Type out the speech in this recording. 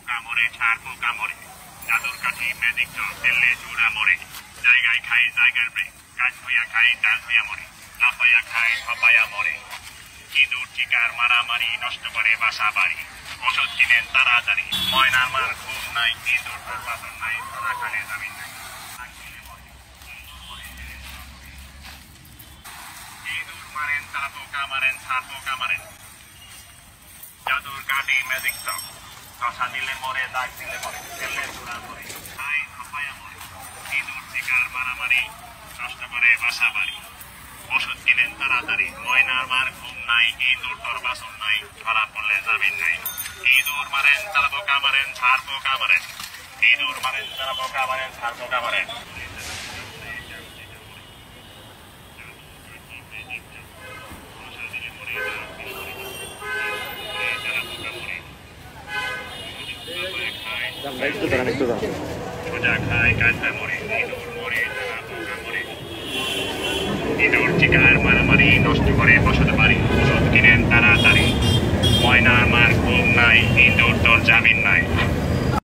পোকা মরে, ছাড় পোকা মরে, জাদুর কাঠি ম্যাজিক চক ফেললে চূড়া মরে, জায়গায় খায় জায়গার ব্রেক, কাজ হইয়া খায় ডাল হইয়া মরে, লাফাইয়া খায় ফাপাইয়া মরে, ইঁদুর চিকার মারামারি নষ্ট করে বাসা বাড়ি, ওষুধ কিনেন তাড়াতাড়ি, ময়নার মার ঘুম নাই, ইঁদুর তোর পাথর নাই, ধরা খালে জামিন নাই, ইঁদুর মারেন তারা পোকা মারেন, ছাড় পোকা মারেন, জাদুর কাঠি ম্যাজিক চক, কষা দিলে মরে, দাগ দিলে মরে, ফেললে চূড়া মরে, খায় ফাপাইয়া মরে, ইঁদুর চিকার মারামারি নষ্ট করে বাসা বাড়ি, ওষুধ কিনেন তাড়াতাড়ি, ময়নার মার ঘুম নাই, ইঁদুর তোর বাসন নাই, ধরা পড়লে জামিন নাই, ইঁদুর মারেন তারা পোকা মারেন, ছাড় পোকা মারেন, ইঁদুর মারেন তারা পোকা মারেন, ছাড় পোকা মারেন। সোজা খায় কাঁচা মরে, ইঁদুর মরে তারা পোকা মরে, ইঁদুর চিকার মারামারি নষ্ট করে বসত বাড়ি, ওষুধ কিনেন তাড়াতাড়ি, ময়নার মার ঘুম নাই, ইঁদুর তোর জামিন নাই,